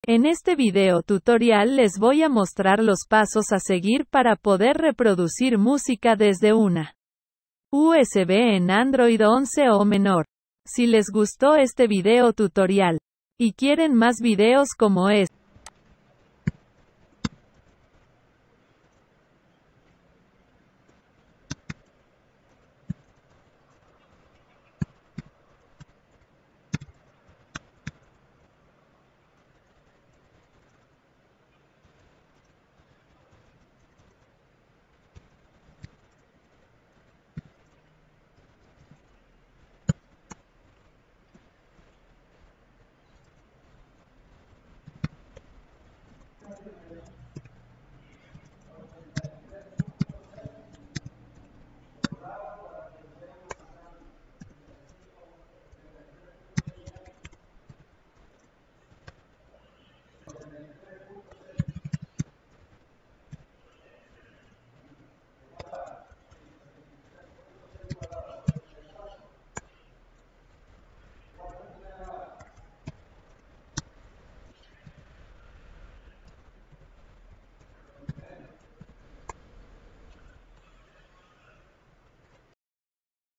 En este video tutorial les voy a mostrar los pasos a seguir para poder reproducir música desde una USB en Android 11 o menor. Si les gustó este video tutorial y quieren más videos como este,